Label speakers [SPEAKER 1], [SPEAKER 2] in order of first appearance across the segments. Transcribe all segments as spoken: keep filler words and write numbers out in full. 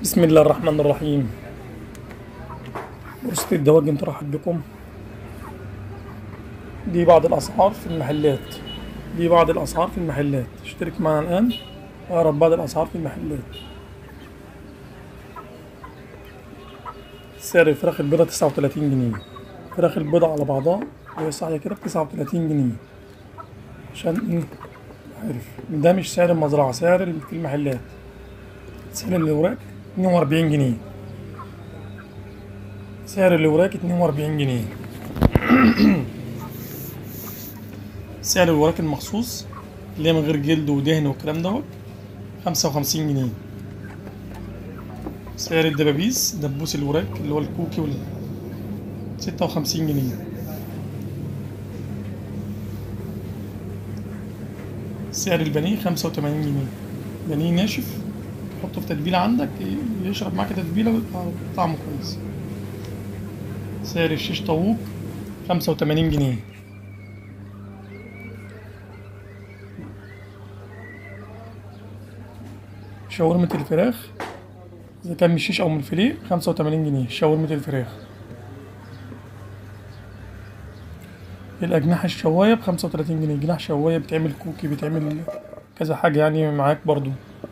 [SPEAKER 1] بسم الله الرحمن الرحيم. بورصة الدواجن ترحب بكم. دي بعض الأسعار في المحلات دي بعض الأسعار في المحلات اشترك معنا الآن وأعرف بعض الأسعار في المحلات. سعر الفراخ البيضاء تسعة وتلاتين جنيه. فراخ البيضاء على بعضها وهي صاحية كده بتسعة وتلاتين جنيه. عشان ايه عارف ده مش سعر المزرعة، سعر اللي في المحلات. سعر الوراك اتنين وأربعين جنيه. سعر الوراك اتنين وأربعين جنيه. سعر الوراك المخصوص اللي هي من غير جلد ودهن والكلام دوت خمسة وخمسين جنيه. سعر الدبابيس دبوس الوراك اللي هو الكوكي وال ستة وخمسين جنيه. سعر البانيه خمسة وتمانين جنيه. بانيه ناشف تحطه في تتبيلة عندك يشرب معاك تتبيلة ويبقى طعمه كويس. سعر الشيش طاووق خمسة وتمانين جنيه. شاورمة الفراخ إذا كان من الشيش أو من الفيليه خمسة وتمانين جنيه شاورمة الفراخ. الأجنحة الشواية بخمسة وتلاتين جنيه. جناح شواية بتعمل كوكي، بتعمل كذا حاجة يعني معاك برضو.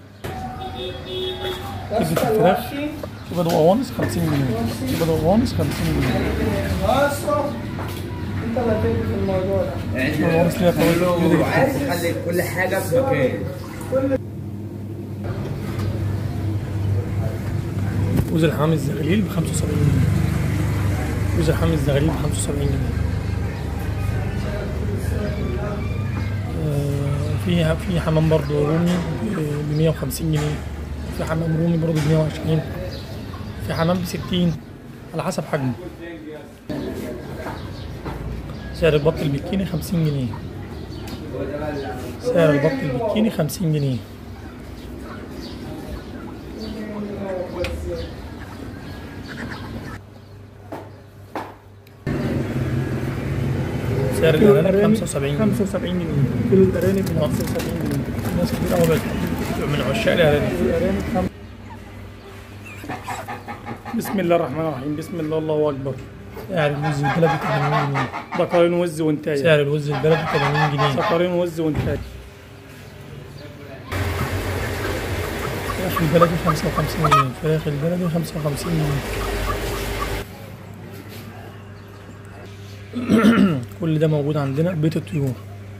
[SPEAKER 1] كبدة الفراخ كبد وقوانص خمسين جنيه. كبد وقوانص خمسين جنيه.
[SPEAKER 2] انت اللي هتجي في الموضوع ده.
[SPEAKER 1] القوانص ليها فوائد.
[SPEAKER 3] عايز تخلي كل حاجة في مكان.
[SPEAKER 1] وز الحمام الزغليل بخمسة وسبعين جنيه. وز الحمام الزغليل بخمسة وسبعين جنيه. في في حمام برضو رومي بمية وخمسين جنيه. في حمام رومي برضو بمية وعشرين. في حمام بستين على حسب حجمه. سعر البط البكيني خمسين جنيه. سعر البط البكيني خمسين جنيه. سعر الأرانب خمسة وسبعين جنيه. خمسة وسبعين جنيه. كيلو الأرانب خمسة وسبعين جنيه. ناس كتير أوي بتحب من عشاق الأرانب. الأرانب خمسة. بسم الله الرحمن الرحيم. بسم الله الله أكبر. سعر الوز البلدي تمانين جنيه. بقرين وز وانتاج. سعر الوز البلدي تمانين جنيه. بقرين وز وانتاج. فراخ البلدي خمسة وخمسين جنيه. فراخ البلدي خمسة وخمسين جنيه. كل ده موجود عندنا في بيت الطيور.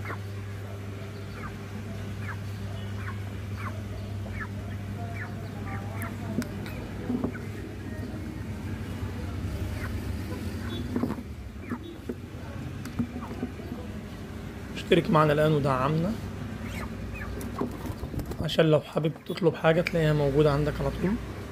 [SPEAKER 1] اشترك معنا الآن ودعمنا عشان لو حابب تطلب حاجة تلاقيها موجودة عندك على طول.